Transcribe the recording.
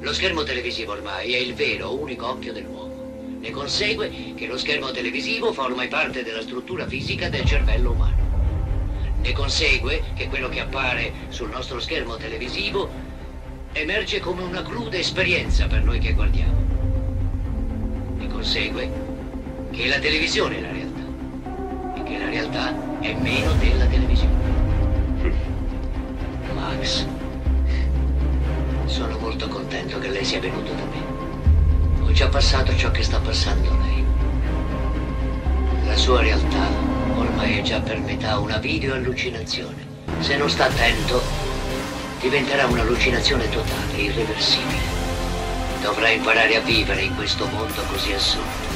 Lo schermo televisivo ormai è il vero, unico occhio dell'uomo. Ne consegue che lo schermo televisivo fa ormai parte della struttura fisica del cervello umano. Ne consegue che quello che appare sul nostro schermo televisivo emerge come una cruda esperienza per noi che guardiamo. Ne consegue che la televisione è la realtà e che la realtà è meno della televisione. Max, sono molto contento che lei sia venuto da me. Ho già passato ciò che sta passando lei. La sua realtà ormai è già per metà una videoallucinazione. Se non sta attento, diventerà un'allucinazione totale, irreversibile. Dovrà imparare a vivere in questo mondo così assurdo.